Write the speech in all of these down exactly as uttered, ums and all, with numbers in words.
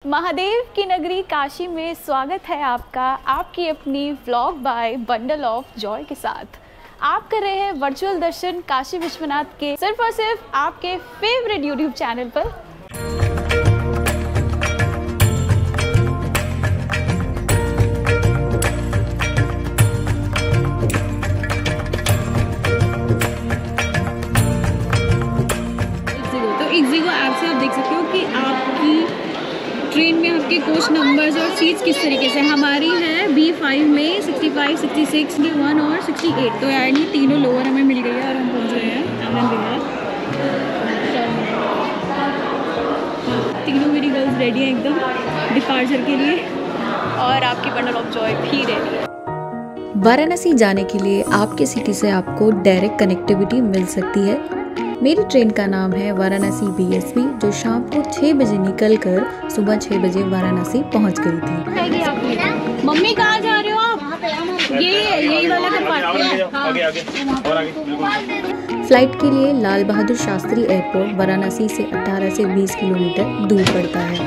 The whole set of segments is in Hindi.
महादेव की नगरी काशी में स्वागत है आपका, आपकी अपनी vlog by bundle of joy के साथ। आप कर रहे हैं वर्चुअल दर्शन काशी विश्वनाथ के सिर्फ और सिर्फ आपके फेवरेट यूट्यूब चैनल पर। तो इग्जिगो ऐप से आप देख सकते हो कि आपकी ट्रेन में आपके कोच नंबर्स और सीट्स किस तरीके से। हमारी है बी फाइव में sixty five, sixty six, sixty one और सिक्सटी एट। तो यानी तीनों लोअर हमें मिल गई है और हम पहुंच गए हैं आनंद विहार। तीनों मेरी गर्ल्स रेडी हैं एकदम डिपार्चर के लिए और आपकी बंडल ऑफ जॉय भी रेडी है। वाराणसी जाने के लिए आपके सिटी से आपको डायरेक्ट कनेक्टिविटी मिल सकती है। मेरी ट्रेन का नाम है वाराणसी बी एस बी, जो शाम को छः बजे निकलकर सुबह छः बजे वाराणसी पहुंच गई थी। मम्मी कहाँ जा रहे हो आप? ये यही वाला कर पाते हैं। आगे आगे और आगे। फ्लाइट के लिए लाल बहादुर शास्त्री एयरपोर्ट वाराणसी से अठारह से बीस किलोमीटर दूर पड़ता है।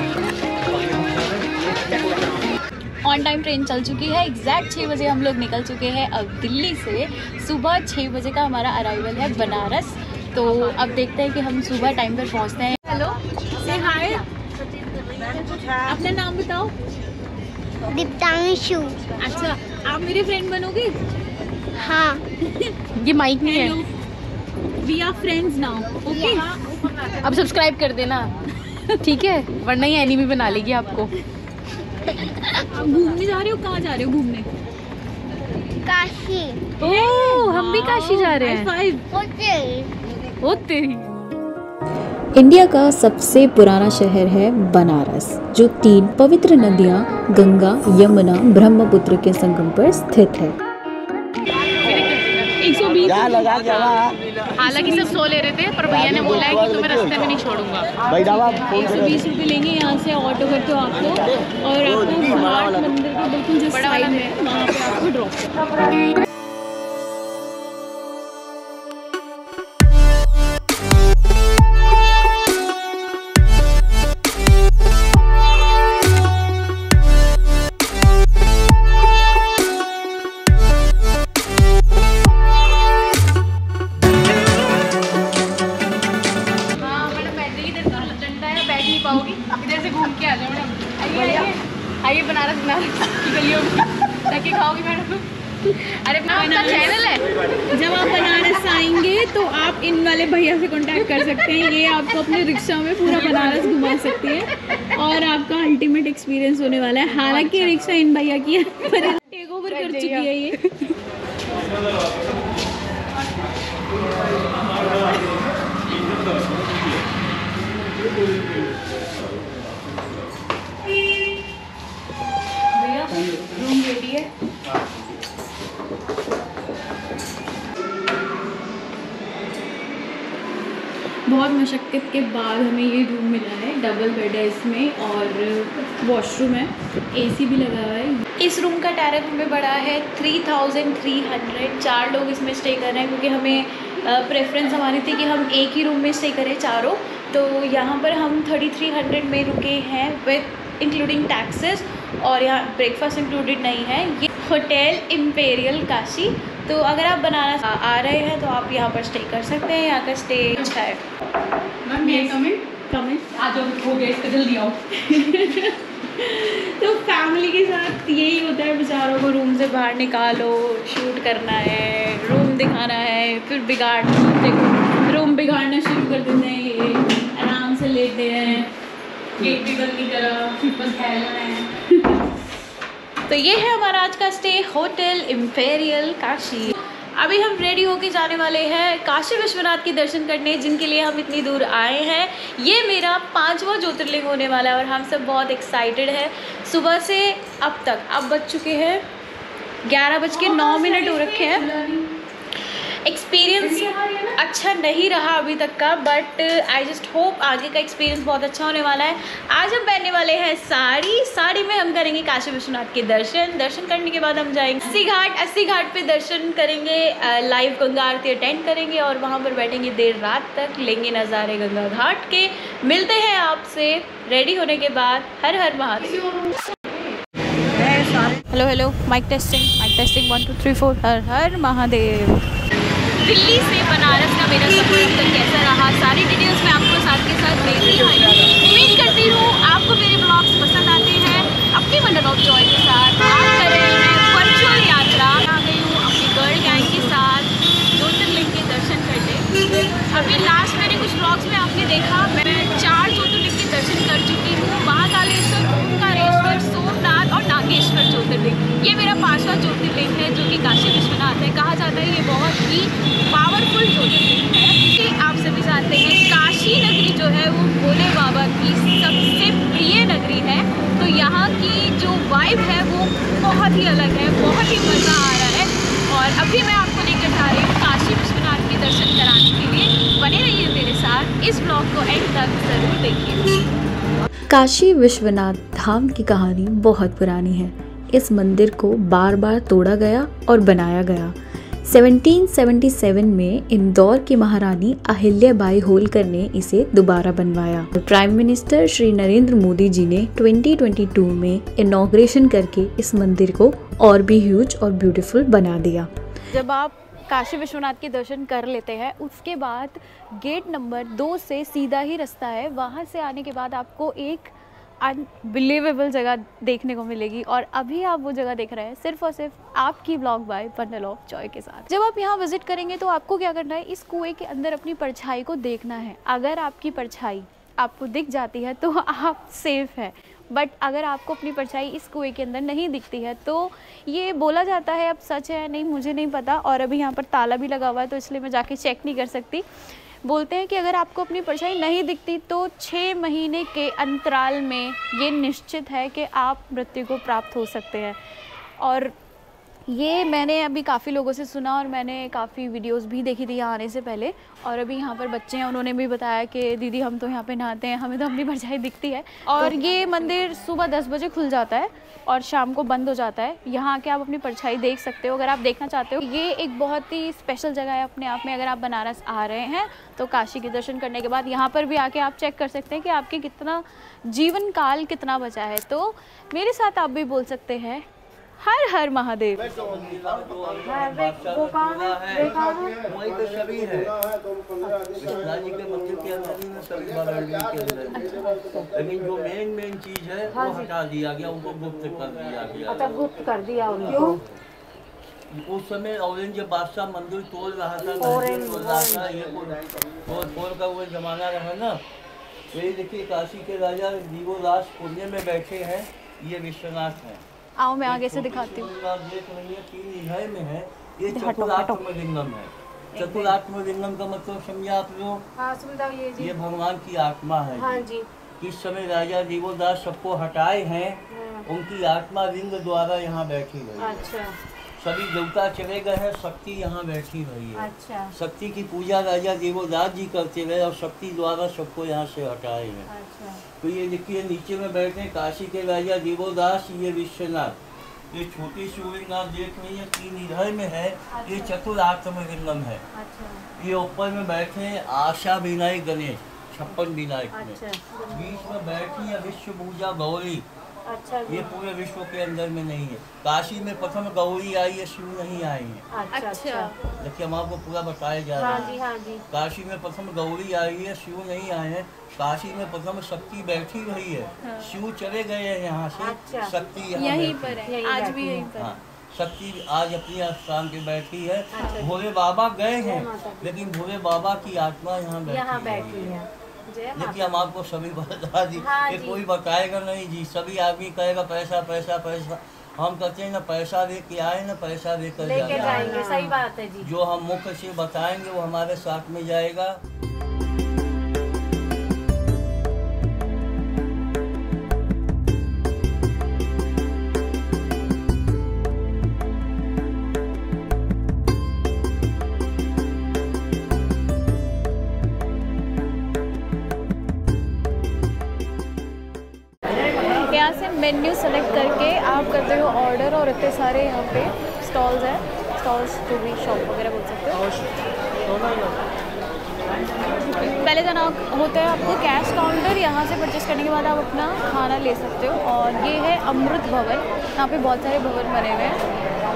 ऑन टाइम ट्रेन चल चुकी है। एग्जैक्ट छः बजे हम लोग निकल चुके हैं अब दिल्ली से। सुबह छः बजे का हमारा अराइवल है बनारस। तो अब देखते हैं कि हम सुबह टाइम पर पहुंचते हैं। हेलो, से हाय। अपना नाम बताओ। दीप्तांशु। अच्छा, आप मेरे फ्रेंड बनोगे? हाँ। ये माइक नहीं है। We are friends now, okay? अब सब्सक्राइब कर देना, ठीक है? वरना ही एनिमी बना लेगी आपको। घूमने जा रहे हो? कहाँ जा रहे हो घूमने? काशी। ओह, हम भी काशी जा रहे हैं। होते ओ तेरी। इंडिया का सबसे पुराना शहर है बनारस, जो तीन पवित्र नदियां गंगा, यमुना, ब्रह्मपुत्र के संगम पर स्थित है। एक सौ बीस। हालांकि सब सो ले रहे थे, पर भैया ने बोला है कि तुम्हें रास्ते में नहीं छोड़ूंगा। एक सौ बीस रुपये लेंगे यहाँ से ऑटो करके आपको, और आपको घाट मंदिर के बिल्कुल जो साइड में वहाँ पे आपको ड्रॉप। इधर से घूम के आ जाओ मैडम। आइए आइए आइए, बनारस बनारस की गलियों में जाके खाओगी मैडम। अरे अपना चैनल है। जब आप बनारस आएंगे तो आप इन वाले भैया से कांटेक्ट कर सकते हैं। ये आपको अपने रिक्शा में पूरा बनारस घुमा सकती है और आपका अल्टीमेट एक्सपीरियंस होने वाला है। हालांकि रिक्शा इन भैया की है, पर टेक ओवर कर चुकी है ये। भैया रूम रेडी है। बहुत मशक्क़त के बाद हमें ये रूम मिला है। डबल बेड है इसमें और वॉशरूम है, एसी भी लगा हुआ है। इस रूम का टैरिफ हमें पड़ा है थ्री थाउजेंड थ्री हंड्रेड। चार लोग इसमें स्टे कर रहे हैं, क्योंकि हमें प्रेफरेंस हमारी थी कि हम एक ही रूम में स्टे करें चारों। तो यहाँ पर हम थर्टी थ्री हंड्रेड में रुके हैं विद इंक्लूडिंग टैक्सेस, और यहाँ ब्रेकफास्ट इंक्लूडेड नहीं है। ये होटल इम्पेरियल काशी। तो अगर आप बनारस आ रहे हैं तो आप यहाँ पर स्टे कर सकते हैं। यहाँ का स्टे अच्छा है। कमेंट कमेंट आ जाओ, हो गया इसका, जल्दी आओ। तो फैमिली के साथ यही होता है, बेचारों को रूम से बाहर निकालो, शूट करना है, रूम दिखाना है, फिर बिगाड़ देखो रूम बिगाड़ना शुरू कर देते हैं। ये आराम से लेते हैं, गेट भी बंद नहीं करा, बस खेलना है। तो ये है हमारा आज का स्टे, होटल इम्पेरियल काशी। अभी हम रेडी होके जाने वाले हैं काशी विश्वनाथ के दर्शन करने, जिनके लिए हम इतनी दूर आए हैं। ये मेरा पांचवा ज्योतिर्लिंग होने वाला है और हम सब बहुत एक्साइटेड हैं। सुबह से अब तक अब बज चुके हैं ग्यारह बज के नौ मिनट हो रखे हैं। एक्सपीरियंस अच्छा नहीं रहा अभी तक का, बट आई जस्ट होप आगे का एक्सपीरियंस बहुत अच्छा होने वाला है। आज हम पहनने वाले हैं साड़ी। साड़ी में हम करेंगे काशी विश्वनाथ के दर्शन। दर्शन करने के बाद हम जाएंगे अस्सी घाट। अस्सी घाट पे दर्शन करेंगे, लाइव गंगा आरती अटेंड करेंगे और वहाँ पर बैठेंगे देर रात तक, लेंगे नज़ारे गंगा घाट के। मिलते हैं आपसे रेडी होने के बाद हर हर Mahadev. Hello hello mike testing mike testing one two three four हर हर महादेव। दिल्ली से बनारस का मेरा सफर अब तक कैसा रहा, सारी डिटेल्स मैं आपको साथ के साथ दे रही हूँ। उम्मीद करती हूँ आपको मेरे ब्लॉग्स पसंद आते हैं। अपनी बंडल ऑफ जॉय के साथ आज कर रही हूँ मैं वर्चुअल यात्रा। आ गई हूँ अपनी गर्ल गैंग के साथ ज्योतिर्लिंग के दर्शन करने। अभी लास्ट मेरे कुछ ब्लॉग्स में आपने देखा मैं चार ज्योतिर्लिंग के दर्शन कर चुकी हूँ। महाकालेश्वर, ओंकारेश्वर, सोमनाथ और नागेश्वर ज्योतिर्लिंग। ये मेरा पांचवा ज्योतिर्लिंग है जो कि काशी विश्वनाथ है। कहा जाता है ये बहुत ही पावरफुल ज्योतिर्लिंग है कि आप सभी जानते हैं काशी नगरी जो है वो भोले बाबा की सबसे प्रिय नगरी है। तो यहाँ की जो वाइब है वो बहुत ही अलग है, बहुत ही मज़ा आ रहा है। और अभी मैं आपको लेकर जा रही हूँ काशी विश्वनाथ के दर्शन कराने के लिए। बने रहिए मेरे साथ, इस ब्लॉग को एंड तक ज़रूर देखिए। काशी विश्वनाथ धाम की कहानी बहुत पुरानी है। इस मंदिर को बार बार तोड़ा गया और बनाया गया। सत्रह सौ सतहत्तर में इंदौर की महारानी अहिल्याबाई होलकर ने इसे दोबारा बनवाया। प्राइम मिनिस्टर श्री नरेंद्र मोदी जी ने दो हज़ार बाईस में इनॉग्रेशन करके इस मंदिर को और भी ह्यूज और ब्यूटीफुल बना दिया। जब आप काशी विश्वनाथ के दर्शन कर लेते हैं उसके बाद गेट नंबर दो से सीधा ही रास्ता है। वहाँ से आने के बाद आपको एक अनबिलीवेबल जगह देखने को मिलेगी और अभी आप वो जगह देख रहे हैं सिर्फ और सिर्फ आपकी blog by bundle of joy के साथ। जब आप यहाँ विजिट करेंगे तो आपको क्या करना है, इस कुएं के अंदर अपनी परछाई को देखना है। अगर आपकी परछाई आपको दिख जाती है तो आप सेफ है, बट अगर आपको अपनी परछाई इस कुएं के अंदर नहीं दिखती है तो ये बोला जाता है, अब सच है नहीं मुझे नहीं पता। और अभी यहाँ पर ताला भी लगा हुआ है तो इसलिए मैं जाके चेक नहीं कर सकती। बोलते हैं कि अगर आपको अपनी परछाई नहीं दिखती तो छः महीने के अंतराल में ये निश्चित है कि आप मृत्यु को प्राप्त हो सकते हैं। और ये मैंने अभी काफ़ी लोगों से सुना और मैंने काफ़ी वीडियोस भी देखी थी यहाँ आने से पहले। और अभी यहाँ पर बच्चे हैं, उन्होंने भी बताया कि दीदी हम तो यहाँ पे नहाते हैं, हमें तो अपनी परछाई दिखती है। और ये मंदिर सुबह दस बजे खुल जाता है और शाम को बंद हो जाता है। यहाँ आके आप अपनी परछाई देख सकते हो अगर आप देखना चाहते हो। ये एक बहुत ही स्पेशल जगह है अपने आप में। अगर आप बनारस आ रहे हैं तो काशी के दर्शन करने के बाद यहाँ पर भी आके आप चेक कर सकते हैं कि आपके कितना जीवन काल कितना बचा है। तो मेरे साथ आप भी बोल सकते हैं हर हर महादेव। वही तो सभी है राजी के मंदिर के अंदर में सभी बाराणी के अंदर, लेकिन जो मेन मेन चीज है वो हटा दिया गया, उनको गुप्त कर दिया गया। अच्छा गुप्त कर दिया उनको। उस समय औरंगजेब बादशाह मंदिर तोड़ रहा था, मंदिर तोड़ रहा था, ये तोड़ तोड़ का वो जमाना रहा ना। ये देखिए काशी के राजा जीवोदास पुण्य में बैठे हैं, ये विश्वनाथ है। आओ मैं आगे से दिखाती हूँ। देख रही है तीन इधर में है, ये चतुरात्म लिंगम है। चतुरात्म लिंगम का मतलब समझे आप लोग? हाँ समझा ये जी। ये भगवान की आत्मा है। हाँ जी। इस समय राजा जीवोदास सबको हटाए हैं, उनकी आत्मा लिंग द्वारा यहाँ बैठी हुई है। अच्छा। सभी देवता चले गए हैं, शक्ति यहाँ बैठी हुई है। अच्छा। शक्ति की पूजा राजा जीवोदास जी करते रहे और शक्ति द्वारा सबको यहाँ से हटाए हैं। अच्छा। तो ये देखिए नीचे में बैठे काशी के राजा जीवोदास, ये विश्वनाथ। ये छोटी शिवलिंग आप देख रही है, तीन इधर में है। अच्छा। ये चतुरात्म लिंगम है। अच्छा। ये ऊपर में बैठे आशा विनायक गणेश, छप्पन विनायक में। अच्छा। बीच में बैठी है विश्व पूजा गौरी। अच्छा। ये पूरे विश्व के अंदर में नहीं है। काशी में प्रथम गौरी आई है, शिव नहीं आई है। अच्छा। अच्छा। देखिए हम आपको पूरा बताया जा रहा है। हाँ जी, हाँ जी। काशी में प्रथम गौरी आई है, शिव नहीं आए हैं। काशी में प्रथम शक्ति बैठी हुई है। हाँ। शिव चले गए हैं यहाँ से। अच्छा। शक्ति यहीं पर है, आज भी यहीं पर। हाँ, शक्ति आज अपनी स्थान पे बैठी है। अच्छा। भोले बाबा गए हैं, लेकिन भोले बाबा की आत्मा यहाँ बैठी है। देखिए हम आपको सभी बता दी। हाँ ये कोई बताएगा नहीं जी, सभी आदमी कहेगा पैसा पैसा पैसा। हम कहते हैं ना पैसा दे के आए ना पैसा देकर जाएंगे। सही बात है जी। जो हम मुख्य से बताएंगे वो हमारे साथ में जाएगा। यहाँ से मेन्यू सेलेक्ट करके आप करते हो ऑर्डर और इतने सारे यहाँ पे स्टॉल्स हैं। स्टॉल्स जो भी शॉप वगैरह बोल सकते हो। पहले जाना होता है आपको कैश काउंटर, यहाँ से परचेस करने के बाद आप अपना खाना ले सकते हो। और ये है अमृत भवन, यहाँ पे बहुत सारे भवन बने हुए हैं।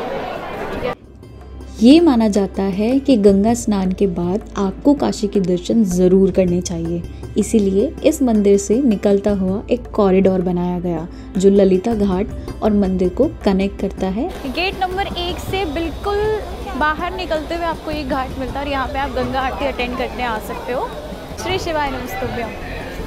ये माना जाता है कि गंगा स्नान के बाद आपको काशी के दर्शन ज़रूर करने चाहिए, इसीलिए इस मंदिर से निकलता हुआ एक कॉरिडोर बनाया गया जो ललिता घाट और मंदिर को कनेक्ट करता है। गेट नंबर एक से बिल्कुल बाहर निकलते हुए आपको एक घाट मिलता है और यहाँ पे आप गंगा आरती अटेंड करने आ सकते हो। श्री शिवाय नमस्तुभ्यम।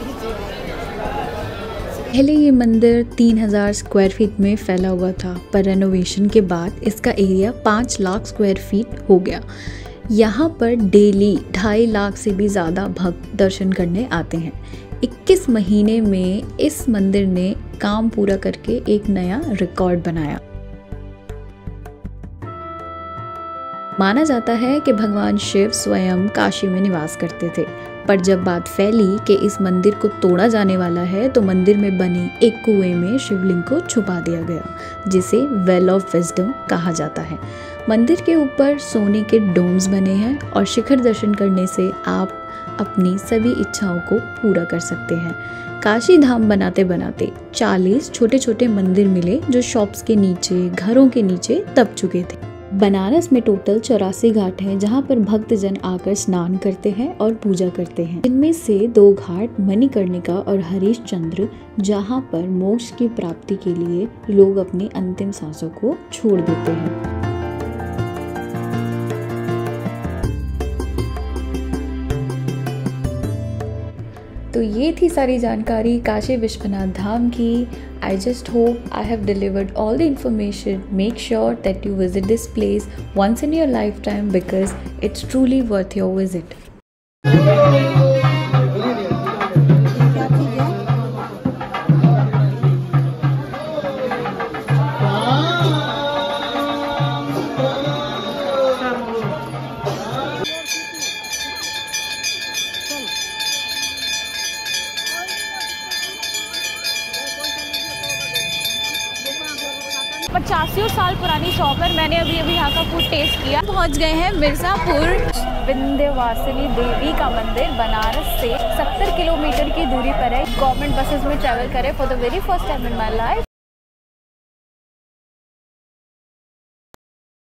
पहले ये मंदिर तीन हज़ार स्क्वायर फीट में फैला हुआ था, पर रेनोवेशन के बाद इसका एरिया पाँच लाख स्क्वायर फीट हो गया। यहाँ पर डेली ढाई लाख से भी ज़्यादा भक्त दर्शन करने आते हैं। इक्कीस महीने में इस मंदिर ने काम पूरा करके एक नया रिकॉर्ड बनाया। माना जाता है कि भगवान शिव स्वयं काशी में निवास करते थे, पर जब बात फैली कि इस मंदिर को तोड़ा जाने वाला है तो मंदिर में बने एक कुएं में शिवलिंग को छुपा दिया गया, जिसे वेल ऑफ विजडम कहा जाता है। मंदिर के ऊपर सोने के डोम्स बने हैं और शिखर दर्शन करने से आप अपनी सभी इच्छाओं को पूरा कर सकते हैं। काशी धाम बनाते बनाते चालीस छोटे छोटे मंदिर मिले जो शॉप्स के नीचे, घरों के नीचे दब चुके थे। बनारस में टोटल चौरासी घाट हैं जहां पर भक्तजन आकर स्नान करते हैं और पूजा करते हैं। इनमें से दो घाट मणिकर्णिका और हरिश्चंद्र, जहां पर मोक्ष की प्राप्ति के लिए लोग अपनी अंतिम सांसों को छोड़ देते हैं। तो ये थी सारी जानकारी काशी विश्वनाथ धाम की। I just hope I have delivered all the information. Make sure that you visit this place once in your lifetime because it's truly worth your visit. पचासी साल पुरानी शॉप है। मैंने अभी अभी यहाँ का फूड टेस्ट किया। पहुँच गए हैं मिर्ज़ापुर विंध्यवासिनी देवी का मंदिर। बनारस से सत्तर किलोमीटर की दूरी पर है। गवर्नमेंट बसेस में ट्रैवल करें for the very first time in my life.